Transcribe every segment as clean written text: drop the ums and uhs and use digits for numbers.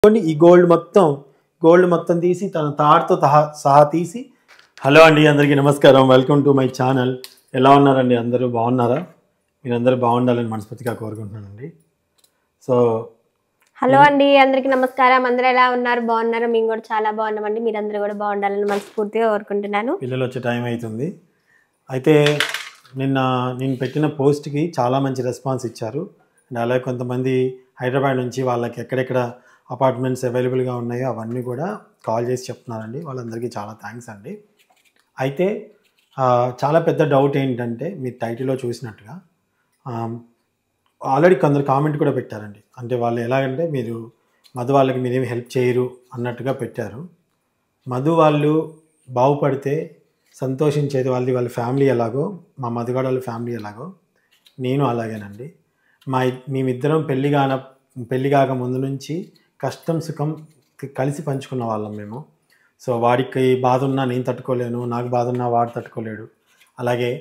ఈ గోల్డ్ మొత్తం తీసి తన తాడుతో సహా తీసి హలో అండి అందరికీ నమస్కారం వెల్కమ్ టు మై ఛానల్. ఎలా ఉన్నారండి? అందరూ బాగున్నారా? మీరందరూ బాగుండాలని మనస్ఫూర్తిగా కోరుకుంటున్నానండి. సో హలో అండి అందరికీ నమస్కారం. అందరూ ఎలా ఉన్నారు? బాగున్నారా? మేము కూడా చాలా బాగున్నామండి. మీరందరూ కూడా బాగుండాలని మనస్ఫూర్తిగా కోరుకుంటున్నాను. పిల్లలు వచ్చే టైం అవుతుంది. అయితే నేను పెట్టిన పోస్ట్కి చాలా మంచి రెస్పాన్స్ ఇచ్చారు. అండ్ అలాగే కొంతమంది హైదరాబాద్ నుంచి వాళ్ళకి ఎక్కడెక్కడ అపార్ట్మెంట్స్ అవైలబుల్గా ఉన్నాయో అవన్నీ కూడా కాల్ చేసి చెప్తున్నారండి. వాళ్ళందరికీ చాలా థ్యాంక్స్ అండి. అయితే చాలా పెద్ద డౌట్ ఏంటంటే మీరు టైటిల్లో చూసినట్టుగా ఆల్రెడీ కొందరు కామెంట్ కూడా పెట్టారండి. అంటే వాళ్ళు ఎలాగంటే మీరు మధు వాళ్ళకి మీరేమి హెల్ప్ చేయరు అన్నట్టుగా పెట్టారు. మధు వాళ్ళు బాగుపడితే సంతోషించేది వాళ్ళ ఫ్యామిలీ ఎలాగో, మా మధుగాడ వాళ్ళ ఫ్యామిలీ ఎలాగో నేను అలాగేనండి. మేమిద్దరం పెళ్ళి కాక ముందు నుంచి కష్టం సుఖం కలిసి పంచుకున్న వాళ్ళం మేము. సో వాడికి బాధ ఉన్నా నేను తట్టుకోలేను, నాకు బాధ ఉన్నా వాడు తట్టుకోలేడు. అలాగే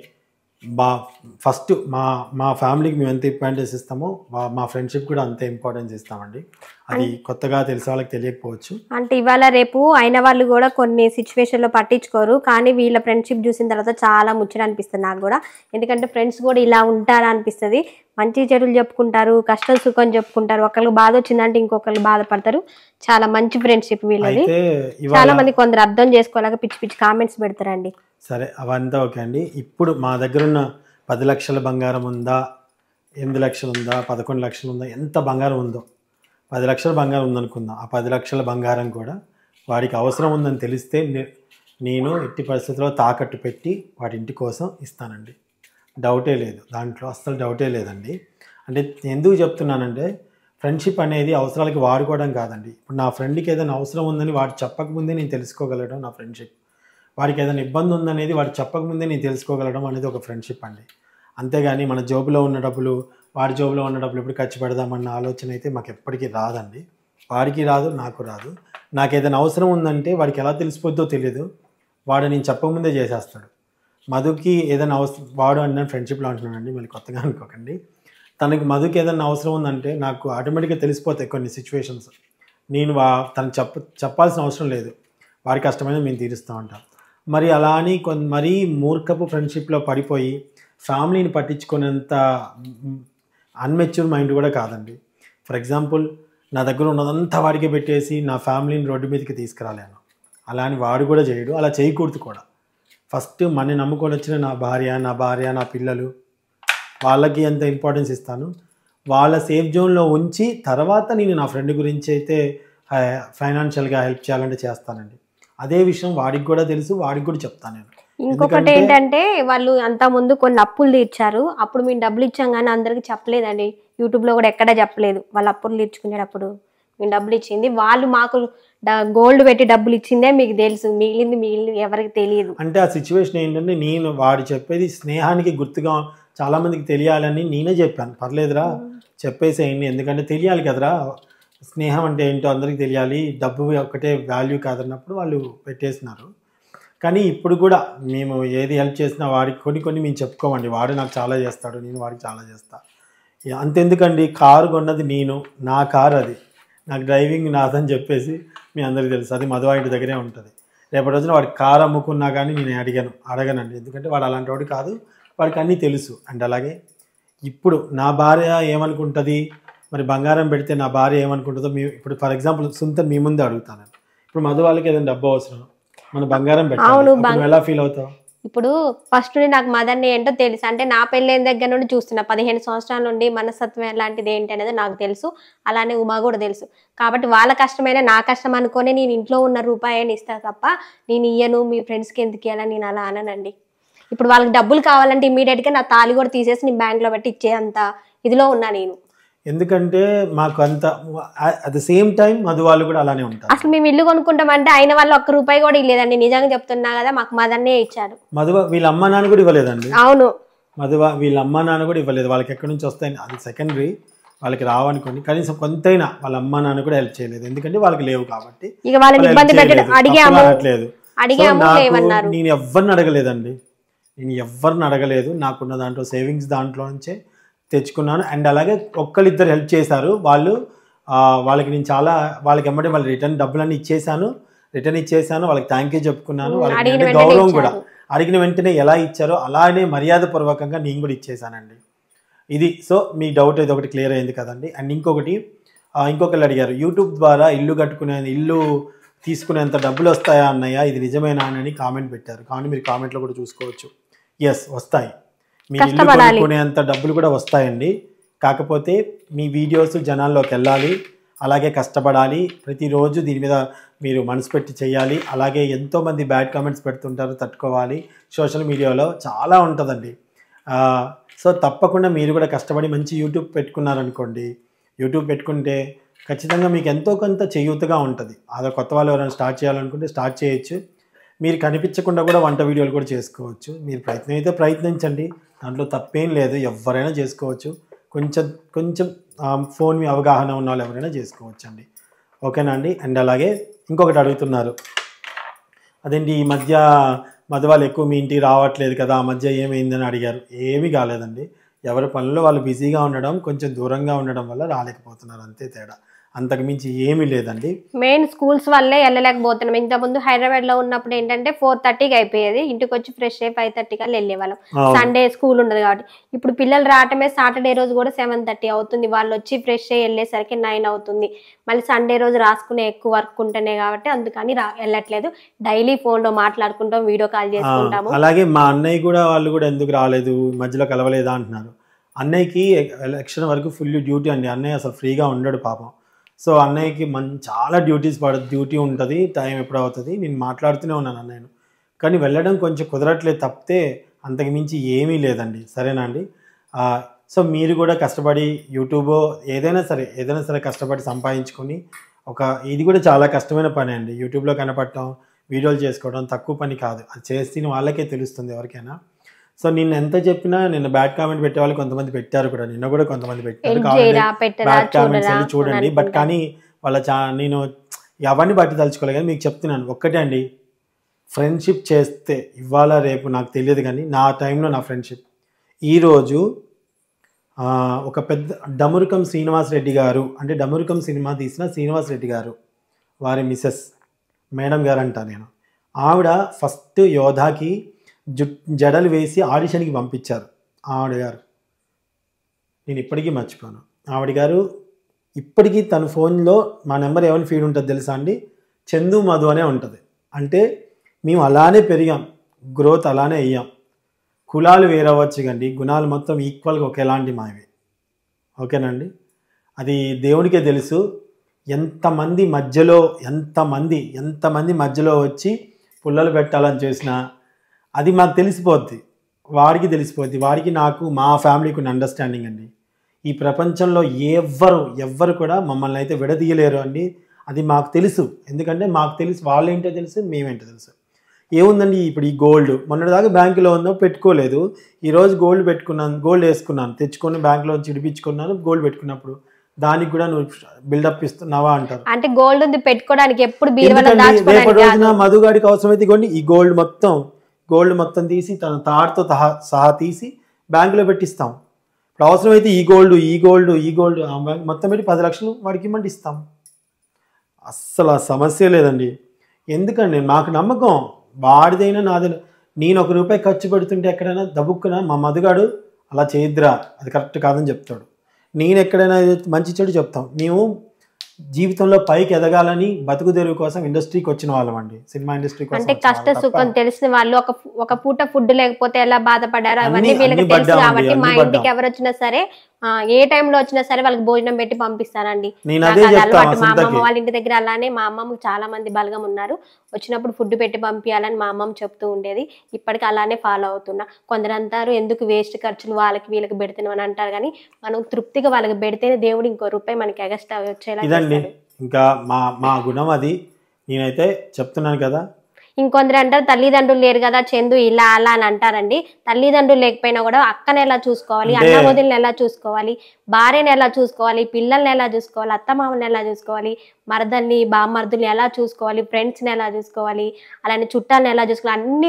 ఫస్ట్ మా ఫ్యామిలీకి మేము ఎంత ఇంపార్టెన్స్ ఇస్తామో మా ఫ్రెండ్షిప్ కూడా అంతే ఇంపార్టెన్స్ ఇస్తామండి. అది కొత్తగా తెలిసే వాళ్ళకి తెలియకపోవచ్చు. అంటే ఇవాళ రేపు అయిన వాళ్ళు కూడా కొన్ని సిచ్యువేషన్లో పట్టించుకోరు, కానీ వీళ్ళ ఫ్రెండ్షిప్ చూసిన తర్వాత చాలా ముచ్చట అనిపిస్తుంది నాకు కూడా. ఎందుకంటే ఫ్రెండ్స్ కూడా ఇలా ఉంటారా అనిపిస్తుంది. మంచి చెడులు చెప్పుకుంటారు, కష్టం సుఖం చెప్పుకుంటారు. ఒకరికి బాధ వచ్చిందంటే ఇంకొకరు బాధపడతారు. చాలా మంచి ఫ్రెండ్షిప్ వీళ్ళది. చాలా మంది కొందరు అర్థం చేసుకోలేక పిచ్చి పిచ్చి కామెంట్స్ పెడతారండి. సరే అవంతా ఓకే అండి. ఇప్పుడు మా దగ్గర ఉన్న 10 లక్షల బంగారం ఉందా, 8 లక్షలు ఉందా, 11 లక్షలు ఉందా, ఎంత బంగారం ఉందో, 10 లక్షల బంగారం ఉందనుకుందాం. ఆ 10 లక్షల బంగారం కూడా వాడికి అవసరం ఉందని తెలిస్తే నేను ఎట్టి పరిస్థితుల్లో తాకట్టు పెట్టి వాడి ఇంటి కోసం ఇస్తానండి. డౌటే లేదు, దాంట్లో అస్సలు డౌటే లేదండి. అంటే ఎందుకు చెప్తున్నానంటే ఫ్రెండ్షిప్ అనేది అవసరాలకి వాడుకోవడం కాదండి. ఇప్పుడు నా ఫ్రెండ్కి ఏదైనా అవసరం ఉందని వాడు చెప్పకముందే నేను తెలుసుకోగలడం నా ఫ్రెండ్షిప్. వాడికి ఏదైనా ఇబ్బంది ఉందనేది వాడు చెప్పకముందే నేను తెలుసుకోగలడం అనేది ఒక ఫ్రెండ్షిప్ అండి. అంతేగాని మన జోబులో ఉన్న డబ్బులు వాడి జోబులో ఉన్న డబ్బులు ఎప్పుడు ఖర్చు పెడదామన్న ఆలోచన అయితే మాకు ఎప్పటికీ రాదండి. వాడికి రాదు, నాకు రాదు. నాకు ఏదైనా అవసరం ఉందంటే వాడికి ఎలా తెలిసిపోద్దో తెలియదు, వాడు నేను చెప్పకముందే చేసేస్తాడు. మధుకి ఏదైనా అవసరం, వాడు అన్న ఫ్రెండ్షిప్లో అంటున్నానండి, మళ్ళీ కొత్తగా అనుకోకండి. మధుకి ఏదైనా అవసరం ఉందంటే నాకు ఆటోమేటిక్గా తెలిసిపోతాయి కొన్ని సిచ్యువేషన్స్. నేను తనకు చెప్పాల్సిన అవసరం లేదు, వాడి కష్టమైన మేము తీరుస్తూ ఉంటాం. మరి అలా అని మరీ మూర్ఖపు ఫ్రెండ్షిప్లో పడిపోయి ఫ్యామిలీని పట్టించుకునేంత అన్మెచ్యూర్ మైండ్ కూడా కాదండి. ఫర్ ఎగ్జాంపుల్ నా దగ్గర ఉన్నదంతా వాడికి పెట్టేసి నా ఫ్యామిలీని రోడ్డు మీదకి తీసుకురాలేను. అలా అని వాడు కూడా చేయడు, అలా చేయకూడదు కూడా. ఫస్ట్ మన నమ్ముకొని వచ్చిన నా భార్య నా పిల్లలు, వాళ్ళకి ఎంత ఇంపార్టెన్స్ ఇస్తాను, వాళ్ళ సేఫ్ జోన్లో ఉంచి తర్వాత నేను నా ఫ్రెండ్ గురించి అయితే ఫైనాన్షియల్గా హెల్ప్ చేయాలంటే చేస్తానండి. అదే విషయం వాడికి కూడా తెలుసు, వాడికి కూడా చెప్తాను నేను. ఇంకొకటి ఏంటంటే వాళ్ళు అంత ముందు కొన్ని అప్పులు తీర్చారు. అప్పుడు మేము డబ్బులు ఇచ్చాం కానీ అందరికి చెప్పలేదండి. యూట్యూబ్లో కూడా ఎక్కడా చెప్పలేదు. వాళ్ళు అప్పులు తీర్చుకునేటప్పుడు మేము డబ్బులు ఇచ్చింది, వాళ్ళు మాకు గోల్డ్ పెట్టి డబ్బులు ఇచ్చిందే మీకు తెలుసు, మిగిలింది ఎవరికి తెలియదు. అంటే ఆ సిచ్యువేషన్ ఏంటంటే నేను వాడు చెప్పేది స్నేహానికి గుర్తుగా చాలా మందికి తెలియాలని నేనే చెప్పాను. పర్లేదురా చెప్పేసేయండి, ఎందుకంటే తెలియాలి కదరా స్నేహం అంటే ఏంటో అందరికీ తెలియాలి, డబ్బు ఒకటే వాల్యూ కాదన్నప్పుడు వాళ్ళు పెట్టేసినారు. కానీ ఇప్పుడు కూడా మేము ఏది హెల్ప్ చేసినా వాడికి కొన్ని మేము చెప్పుకోమండి. వాడు నాకు చాలా చేస్తాడు, నేను వాడికి చాలా చేస్తాను. అంతెందుకండి, కారు కొన్నది నేను, నా కారు అది, నాకు డ్రైవింగ్ నాదని చెప్పేసి మీ అందరికీ తెలుసు. అది మధు ఇంటి దగ్గరే ఉంటుంది. రేపటి రోజున వాడికి కారు అమ్ముకున్నా కానీ నేను అడగనండి, ఎందుకంటే వాడు అలాంటి వాడు కాదు, వాడికి అన్నీ తెలుసు. అండ్ అలాగే ఇప్పుడు నా భార్య ఏమనుకుంటుంది, మరి బంగారం పెడితే నా భార్య ఏమనుకుంటుందో ఇప్పుడు ఫర్ ఎగ్జాంపుల్ సుంత మీ ముందే అడుగుతాను. ఇప్పుడు మధు వాళ్ళకి ఏదైనా డబ్బు అవసరం, మన బంగారం పెట్టాలి, ఎలా ఫీల్ అవుతావు? ఇప్పుడు ఫస్ట్ నుండి నాకు మదర్ని ఏంటో తెలుసు. అంటే నా పెళ్ళైన దగ్గర నుండి చూస్తున్నా, 15 సంవత్సరాల నుండి మనస్తత్వం ఎలాంటిది ఏంటి అనేది నాకు తెలుసు. అలానే ఉమా కూడా తెలుసు. కాబట్టి వాళ్ళ కష్టమైనా నా కష్టం అనుకొని నేను ఇంట్లో ఉన్న రూపాయని ఇస్తాను తప్ప నేను ఇయ్యను, మీ ఫ్రెండ్స్కి ఎందుకు ఇవ్వాలని నేను అలా అననండి. ఇప్పుడు వాళ్ళకి డబ్బులు కావాలంటే ఇమీడియట్గా నా తాళి కూడా తీసేసి నేను బ్యాంక్లో పెట్టి ఇచ్చే అంత ఇదిలో ఉన్నా నేను. ఎందుకంటే మాకు అంత at the same time Madhu వాళ్ళు కూడా అలానే ఉంటారు. అసలు మేము ఇల్లు కొనుక్కుంటామంటే అయిన వాళ్ళు ₹1 కూడా ఇవ్వలేదండి. నిజంగా చెప్తున్నా కదా, మాకు మదర్నే ఇచ్చారు. మధు వీళ్ళ అమ్మ నాన్న కూడా ఇవ్వలేదండి. అవును, మధు వీళ్ళ అమ్మ నాన్న కూడా ఇవ్వలేదు. వాళ్ళకి ఎక్కడి నుంచి వస్తాయి అది సెకండరీ, వాళ్ళకి రావనుకోండి. కనీసం కొంతైనా వాళ్ళ అమ్మ నాన్న కూడా హెల్ప్ చేయలేదు, ఎందుకంటే వాళ్ళకి లేవు కాబట్టి. ఇక వాళ్ళని ఇబ్బంది పెట్టలేదు, నేను ఎవరిని అడగలేదండి, నాకున్న దాంట్లో సేవింగ్స్ దాంట్లో నుంచే తెచ్చుకున్నాను. అండ్ అలాగే ఒక్కరిద్దరు హెల్ప్ చేశారు, వాళ్ళు వాళ్ళకి నేను చాలా వాళ్ళకి ఎమ్మటే వాళ్ళు డబ్బులన్నీ రిటర్న్ ఇచ్చేసాను. వాళ్ళకి థ్యాంక్ యూ చెప్పుకున్నాను. వాళ్ళకి అడిగిన అంటే వెంటనే గౌరవం కూడా ఇచ్చారు. అడిగిన వెంటనే ఎలా ఇచ్చారో అలానే మర్యాదపూర్వకంగా నేను కూడా ఇచ్చేసానండి. ఇది సో మీ డౌట్ ఇది ఒకటి క్లియర్ అయింది కదండి. అండ్ ఇంకొకళ్ళు అడిగారు, యూట్యూబ్ ద్వారా ఇల్లు తీసుకునేంత డబ్బులు వస్తాయా అన్నయ్య, ఇది నిజమేనా అని కామెంట్ పెట్టారు. కానీ మీరు కామెంట్లో కూడా చూసుకోవచ్చు. ఎస్, వస్తాయి. మీరు ఇల్లు కొనుక్కునేంత డబ్బులు కూడా వస్తాయండి. కాకపోతే మీ వీడియోస్ జనాల్లోకి వెళ్ళాలి, అలాగే కష్టపడాలి. ప్రతిరోజు దీని మీద మీరు మనసు పెట్టి చేయాలి. అలాగే ఎంతోమంది బ్యాడ్ కామెంట్స్ పెడుతుంటారు, తట్టుకోవాలి. సోషల్ మీడియాలో చాలా ఉంటుందండి. సో తప్పకుండా మీరు కూడా కష్టపడి మంచి యూట్యూబ్ పెట్టుకున్నారనుకోండి, యూట్యూబ్ పెట్టుకుంటే ఖచ్చితంగా మీకు ఎంతో కొంత చేయూతగా ఉంటుంది. అదే కొత్త వాళ్ళు ఎవరైనా స్టార్ట్ చేయాలనుకుంటే స్టార్ట్ చేయొచ్చు. మీరు కనిపించకుండా కూడా వంట వీడియోలు కూడా చేసుకోవచ్చు. మీరు ప్రయత్నం అయితే ప్రయత్నించండి, దాంట్లో తప్పేం లేదు. ఎవరైనా చేసుకోవచ్చు. కొంచెం ఫోన్ మీ అవగాహన ఉన్న వాళ్ళు ఎవరైనా చేసుకోవచ్చు అండి. ఓకేనా అండి. అండ్ అలాగే ఇంకొకటి అడుగుతున్నారు, అదేంటి ఈ మధ్య మధువాళ్ళు ఎక్కువ మీ ఇంటికి రావట్లేదు కదా, ఆ మధ్య ఏమైందని అడిగారు. ఏమీ కాలేదండి. ఎవరి పనుల్లో వాళ్ళు బిజీగా ఉండడం, కొంచెం దూరంగా ఉండడం వల్ల రాలేకపోతున్నారు, అంతే తేడా. అంతకుమించి ఏమీ లేదండి. మెయిన్ స్కూల్స్ వల్లే వెళ్ళలేకపోతున్నాం. ఇంతకుముందు హైదరాబాద్లో ఉన్నప్పుడు ఏంటంటే 4:30కి అయిపోయేది, ఇంటికి వచ్చి ఫ్రెష్ అయ్యి 5:30 కల్లా వెళ్ళేవాళ్ళం. సండే స్కూల్ ఉండదు కాబట్టి. ఇప్పుడు పిల్లలు రావటమే సాటర్డే రోజు కూడా 7:30 అవుతుంది. వాళ్ళు వచ్చి ఫ్రెష్ అయ్యి వెళ్ళేసరికి 9 అవుతుంది. మళ్ళీ సండే రోజు రాసుకునే ఎక్కువ వర్క్ ఉంటేనే కాబట్టి అందుకని వెళ్ళట్లేదు. డైలీ ఫోన్లో మాట్లాడుకుంటాం, వీడియో కాల్ చేసుకుంటాము. అలాగే మా అన్నయ్య కూడా వాళ్ళు కూడా ఎందుకు రాలేదు, మధ్యలో కలవలేదా అంటున్నారు. అన్నయ్యకి ఎలక్షన్ వరకు ఫుల్ డ్యూటీ అండి. అన్నయ్య అసలు ఫ్రీగా ఉండడు పాపం. సో అన్నయ్యకి చాలా డ్యూటీ ఉంటుంది. టైం ఎప్పుడు అవుతుంది, నేను మాట్లాడుతూనే ఉన్నాను అన్నయ్యను. కానీ వెళ్ళడం కొంచెం కుదరట్లేదు తప్పితే అంతకు మించి ఏమీ లేదండి. సరేనా అండి. సో మీరు కూడా కష్టపడి యూట్యూబ్ ఏదైనా సరే కష్టపడి సంపాదించుకొని ఇది కూడా చాలా కష్టమైన పని అండి. యూట్యూబ్లో కనపడటం, వీడియోలు చేసుకోవడం తక్కువ పని కాదు. అది చేస్తే వాళ్ళకే తెలుస్తుంది ఎవరికైనా. సో నిన్న ఎంత చెప్పినా, నిన్న బ్యాడ్ కామెంట్ పెట్టే వాళ్ళు కొంతమంది పెట్టారు కూడా, నిన్న కూడా కొంతమంది పెట్టారు. బ్యాడ్ కామెంట్స్ వెళ్ళి చూడండి. బట్ కానీ నేను అవన్నీ బట్టి తలుచుకోలేదు. కానీ మీకు చెప్తున్నాను ఒక్కటే అండి, ఫ్రెండ్షిప్ చేస్తే ఇవాళ రేపు నాకు తెలియదు, కానీ నా టైంలో నా ఫ్రెండ్షిప్ ఈరోజు ఒక పెద్ద డమురుకం శ్రీనివాస్ రెడ్డి గారు, అంటే డమురుకం సినిమా తీసిన శ్రీనివాస్ రెడ్డి గారు వారి మిసెస్ మేడం గారు అంట నేను. ఆవిడ ఫస్ట్ యోధాకి జడలు వేసి ఆడిషన్కి పంపించారు. ఆవిడ గారు నేను ఇప్పటికీ మర్చిపోను. ఆవిడ గారు ఇప్పటికీ తన ఫోన్లో మా నెంబర్ ఏమైనా ఫీడ్ ఉంటుంది తెలుసా అండి, చందు మధు అనే ఉంటుంది. అంటే మేము అలానే పెరిగాం, గ్రోత్ అలానే అయ్యాం. కులాలు వేరవచ్చు కండి, గుణాలు మొత్తం ఈక్వల్గా ఒకేలాంటి మావి. ఓకేనండి. అది దేవుడికే తెలుసు. ఎంతమంది మధ్యలో వచ్చి పుల్లలు పెట్టాలని చేసినా అది మాకు తెలిసిపోద్ది, వాడికి తెలిసిపోద్ది. వాడికి నాకు మా ఫ్యామిలీకి ఉన్న అండర్స్టాండింగ్ అండి. ఈ ప్రపంచంలో ఎవ్వరు కూడా మమ్మల్ని అయితే విడదీయలేరు అండి. అది మాకు తెలుసు. ఎందుకంటే మాకు తెలుసు వాళ్ళేంటో తెలుసు, మేమేంటో తెలుసు. ఏముందండి, ఇప్పుడు ఈ గోల్డ్ మొన్నటిదాకా బ్యాంకులో ఉందో పెట్టుకోలేదు. ఈరోజు గోల్డ్ వేసుకున్నాను, తెచ్చుకొని బ్యాంకులో చిడిపించుకున్నాను. గోల్డ్ పెట్టుకున్నప్పుడు దానికి కూడా నువ్వు బిల్డప్ ఇస్తున్నావా అంటారు. అంటే గోల్డ్ ఉంది పెట్టుకోవడానికి, ఎప్పుడు రేపటి రోజున మధుగాడికి అవసరమైతే ఇవ్వండి, ఈ గోల్డ్ మొత్తం తీసి తన తాడుతో సహా తీసి బ్యాంకులో పెట్టిస్తాం. ఇప్పుడు అవసరమైతే ఈ గోల్డ్ మొత్తం పెట్టి 10 లక్షలు వాడికి ఇవ్వమంటే ఇస్తాం. అస్సలు ఆ సమస్య లేదండి. ఎందుకండి మాకు నమ్మకం, వాడిదైనా నాదైనా. నేను ₹1 ఖర్చు పెడుతుంటే ఎక్కడైనా దబుక్కున మా మధుగాడు అలా చేయొద్దురా, అది కరెక్ట్ కాదని చెప్తాడు. నేను ఎక్కడైనా మంచి చెడు చెప్తాం. మేము జీవితంలో పైకి ఎదగాలని బతుకు తెరువు కోసం ఇండస్ట్రీకి వచ్చిన వాళ్ళం అండి, సినిమా ఇండస్ట్రీ కోసం. అంటే కష్ట సుఖం తెలిసిన వాళ్ళు ఒక పూట ఫుడ్ లేకపోతే ఎలా బాధపడారో అవన్నీ వీళ్ళకి తెలుసు కాబట్టి మా ఇంటికి ఎవరు వచ్చినా సరే ఏ టైంలో వచ్చినా సరే వాళ్ళకి భోజనం పెట్టి పంపిస్తానండి. అలవాటు. మా అమ్మమ్మ వాళ్ళ ఇంటి దగ్గర అలానే మా అమ్మమ్మకి చాలా మంది బలగం ఉన్నారు, వచ్చినప్పుడు ఫుడ్ పెట్టి పంపించాలని మా అమ్మమ్మ చెప్తూ ఉండేది. ఇప్పటికి అలానే ఫాలో అవుతున్నా. కొందరు అంటారు ఎందుకు వేస్ట్ ఖర్చులు వాళ్ళకి వీళ్ళకి పెడుతున్నాం అని అంటారు, కానీ మనం తృప్తిగా వాళ్ళకి పెడితేనే దేవుడు ₹1 మనకి ఎగస్ట్రా వచ్చేలా. ఇంకా మా గుణం అది. నేనైతే చెప్తున్నాను కదా. ఇంకొందరు అంటారు తల్లిదండ్రులు లేరు కదా చందు ఇలా అలా అని అంటారండి. తల్లిదండ్రులు లేకపోయినా కూడా అక్కని ఎలా చూసుకోవాలి, అన్న వదిలిని ఎలా చూసుకోవాలి, భార్యని ఎలా చూసుకోవాలి, పిల్లల్ని ఎలా చూసుకోవాలి, అత్తమామని ఎలా చూసుకోవాలి, మరదల్ని బామ్మర్దుల్ని ఎలా చూసుకోవాలి, ఫ్రెండ్స్ని ఎలా చూసుకోవాలి, అలానే చుట్టాలని ఎలా చూసుకోవాలి, అన్ని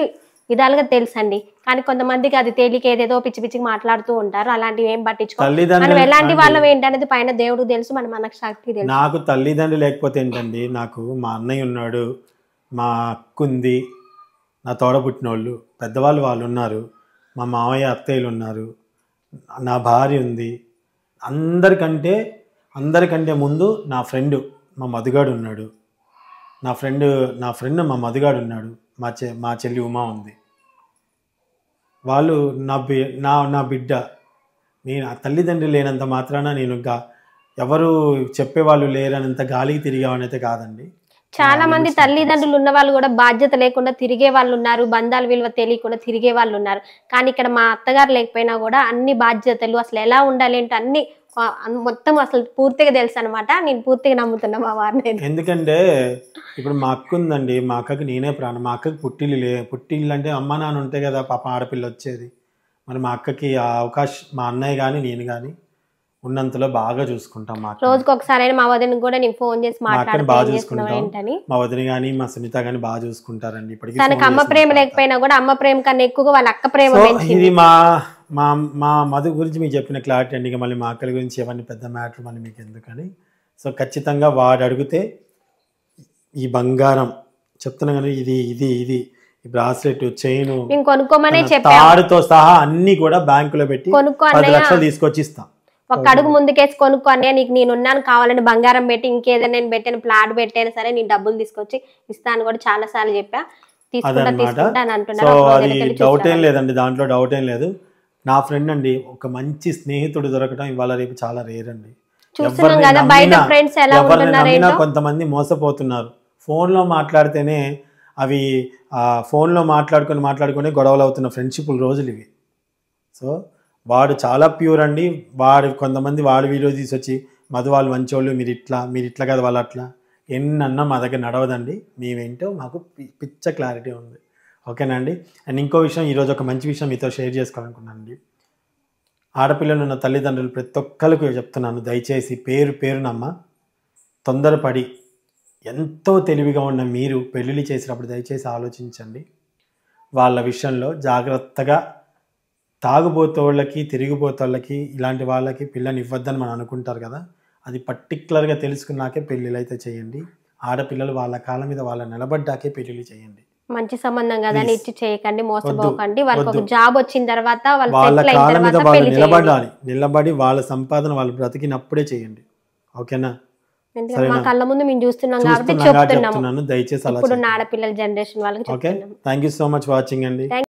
విధాలుగా తెలుసండి. కానీ కొంతమందికి అది తేలిక ఏదేదో పిచ్చి పిచ్చికి మాట్లాడుతూ ఉంటారు. అలాంటివి ఏం పట్టించుకో. మనం తల్లిదండ్రులు ఎలాంటి వాళ్ళం ఏంటనేది పైన దేవుడికి తెలుసు, మన మనసాక్షికి తెలుసు. నాకు తల్లిదండ్రులు లేకపోతే ఏంటండి, నాకు మా అన్నయ్య ఉన్నాడు, మా అక్క ఉంది, నా తోడబుట్టినోళ్ళు పెద్దవాళ్ళు వాళ్ళు ఉన్నారు, మా మామయ్య అత్తయ్యలు ఉన్నారు, నా భార్య ఉంది. అందరికంటే ముందు నా ఫ్రెండ్ మా మధుగాడు ఉన్నాడు. నా ఫ్రెండ్ మా మధుగాడు ఉన్నాడు. మా చెల్లి ఉమా ఉంది. వాళ్ళు నా బిడ్డ. నేను తల్లిదండ్రులు లేనంత మాత్రాన నేను ఇంకా ఎవరు చెప్పేవాళ్ళు లేరనంత గాలికి తిరిగామనైతే కాదండి. చాలా మంది తల్లిదండ్రులు ఉన్న వాళ్ళు కూడా బాధ్యత లేకుండా తిరిగే వాళ్ళు ఉన్నారు, బంధాల విలువ తెలియకుండా తిరిగే వాళ్ళు ఉన్నారు. కానీ ఇక్కడ మా అత్తగారు లేకపోయినా కూడా అన్ని బాధ్యతలు అసలు ఎలా ఉండాలి ఏంటో అన్ని మొత్తం అసలు పూర్తిగా తెలుసు అనమాట. నేను పూర్తిగా నమ్ముతున్నా మా వారిని. ఎందుకంటే ఇప్పుడు మా అక్క ఉందండి, మా అక్కకి నేనే ప్రాణం. మా అక్కకి పుట్టిల్లు అంటే అమ్మ నాన్న ఉంటే కదా పాప ఆడపిల్ల వచ్చేది. మరి మా అక్కకి ఆ అవకాశం మా అన్నయ్య కానీ నేను కానీ ఉన్నంతలో బాగా చూసుకుంటాం. రోజుకి ఒకసారి మా వదిన కూడా నేను ఫోన్ చేసి మాట్లాడుకుంటాం. మా వదిన కానీ మా సునీత కానీ బాగా చూసుకుంటారండి. ఇప్పటికీ తనకు అమ్మ ప్రేమ లేకపోయినా కూడా అమ్మ ప్రేమ కన్నా ఎక్కువగా వాళ్ళ అక్క ప్రేమ. ఇది మా మధు గురించి మీకు చెప్పిన క్లారిటీ అండి. ఇక మళ్ళీ మా అక్కల గురించి ఎవరిని పెద్ద మ్యాటర్ మళ్ళీ మీకు ఎందుకని. సో ఖచ్చితంగా వాడు అడిగితే ఈ బంగారం చెప్తున్నా కానీ ఇది బ్రాస్లెట్, చైన్, తాడుతో సహా అన్ని కూడా బ్యాంకులో పెట్టి 10 లక్షలు తీసుకొచ్చి ఇస్తాం. ఒక అడుగు ముందుకేసి కొనుక్కో అన్నయ్య, నీకు నేనున్నాను, కావాలని బంగారం పెట్టి ఇంకేదైనా నేను పెట్టాను, ప్లాట్ పెట్టాను సరే, నేను డబ్బులు తీసుకొచ్చి ఇస్తాను కూడా చాలా సార్లు చెప్పా. డౌట్ ఏం లేదండి, దాంట్లో డౌట్ ఏం లేదు. నా ఫ్రెండ్ అండి, ఒక మంచి స్నేహితుడు దొరకటం ఇవాళ రేపు చాలా రేర్ అండి. కొంతమంది మోసపోతున్నారు. ఫోన్లో మాట్లాడితేనే అవి ఫోన్లో మాట్లాడుకొని గొడవలు అవుతున్న ఫ్రెండ్షిప్లు రోజులు ఇవి. సో వాడు చాలా ప్యూర్ అండి. కొంతమంది వీడియో తీసుకొచ్చి మధు వాళ్ళు మంచోళ్ళు, మీరు ఇట్లా కదా వాళ్ళు అట్లా ఎన్నన్నా మా దగ్గర నడవదండి. మేమేంటో మాకు పిచ్చ క్లారిటీ ఉంది. ఓకేనా అండి. అండ్ ఇంకో విషయం, ఈరోజు ఒక మంచి విషయం మీతో షేర్ చేసుకోవాలనుకున్నానండి. ఆడపిల్లలు ఉన్న తల్లిదండ్రులు ప్రతి ఒక్కరికి చెప్తున్నాను, దయచేసి పేరునమ్మ తొందరపడి ఎంతో తెలివిగా ఉన్న మీరు పెళ్ళిళ్ళు చేసినప్పుడు దయచేసి ఆలోచించండి. వాళ్ళ విషయంలో జాగ్రత్తగా తాగుబోతోళ్ళకి, తిరిగిపోతోళ్ళకి, ఇలాంటి వాళ్ళకి పిల్లని ఇవ్వద్దని మనం అనుకుంటారు కదా, అది పర్టికులర్గా తెలుసుకున్నాకే పెళ్ళిళ్ళు అయితే చేయండి. ఆడపిల్లలు వాళ్ళ కాళ్ళ మీద వాళ్ళ నిలబడ్డాకే పెళ్ళిళ్ళు చేయండి. మంచి సంబంధం కదా ఇచ్చి చేయకండి, మోసపోకండి. వాళ్ళకి ఒక జాబ్ వచ్చిన తర్వాత వాళ్ళ కాళ్ళ మీద వాళ్ళు నిలబడి వాళ్ళ సంపాదన వాళ్ళు బ్రతికినప్పుడే చేయండి. ఓకేనా. మా కళ్ళ ముందు మేము చూస్తున్నాం కాబట్టి చెప్తున్నాను. దయచేసి అలా ఇప్పుడు ఆడపిల్లల జనరేషన్ వాళ్ళకి చెప్తున్నాను. Thank you so much watching అండి.